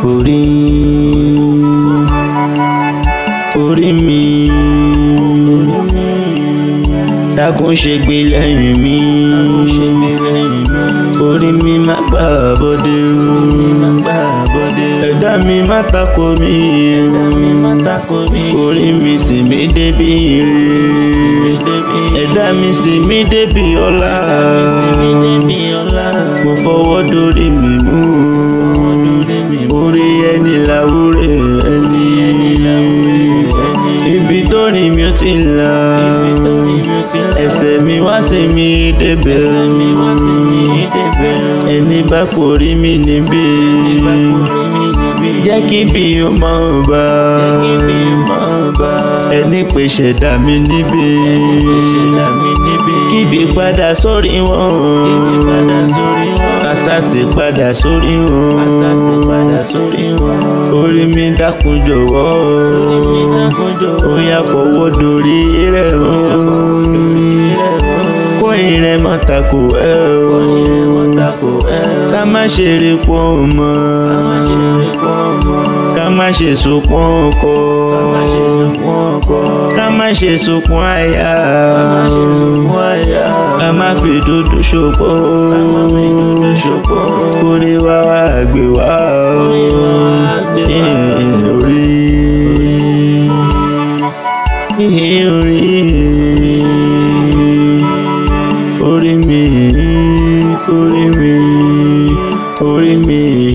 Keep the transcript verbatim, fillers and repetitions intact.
orí orí mi dákun ṣe gbé lẹ́yìn mi orí mi má gbà bọ́dé ẹ̀dá mi má tako mi orí mi sì mí débi ire ẹ̀dá mi sì mí débi ọlá mo fọwọ́ dórí mi mú orí ẹni làwúrẹ́ ẹni ibi tó ní mi ò ti là ẹsẹ̀ mi wá sí mi débẹ̀ ẹni bá kórìí mi níbí jẹ́ kí bí o máa bá ẹni pé ṣẹ̀dá mi níbí kíbi padà sórí wọn àṣàṣì padà sórí wọn orí mi dákun jọ̀wọ́ ó yá fọwọ́ dorí rẹ̀ kórìí rẹ̀ má tako ẹ o ká má ṣe rí pọ́n mọ́ ká má ṣe sunkún ọkọ ká má ṣe sunkún aya ká má fi dúdú ṣòpọ̀ kórè wá wá gbé wá orí orí orí mi orí mi orí mi.